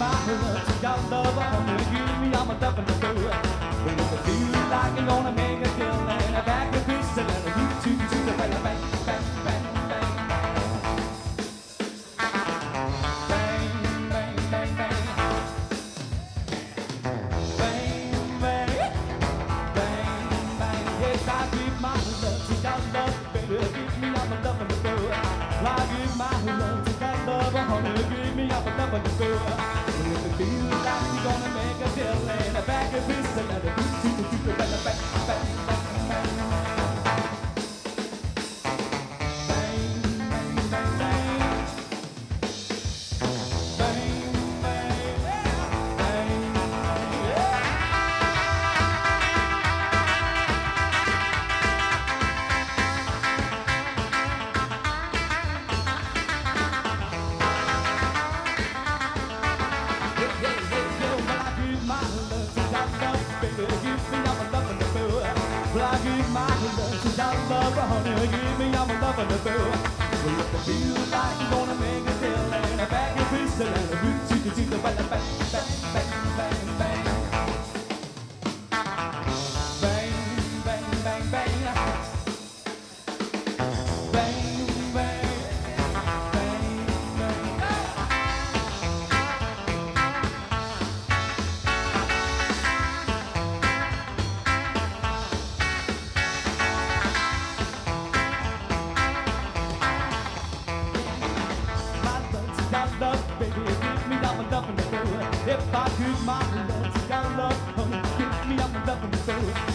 my love to your love, honey, give me all my love and the blue. But if it feels like you're gonna make a kill and a bag of pistol and a root to the bang, bang, bang, bang, bang. Bang, bang, bang, bang. Bang, bang, bang, bang. Yes, I give my love to your love, baby, give me all my love and the blue. I give my love to your love, honey, give me all my love and the blue. But if it feels like you're gonna make a deal and a bag of pistol and a root to the bang, bang, bang, bang, bang. Honey, give me all my love and the boo. Well, if it feels like you're gonna make a deal and a bag of pistol and a root to the bang, bang, bang, bang, bang, bang. Bang, bang, bang, bang. Bang, bang, bang, love, baby, give me all my love and the blue. If I give my love to your love, honey, give me all my love and the blue.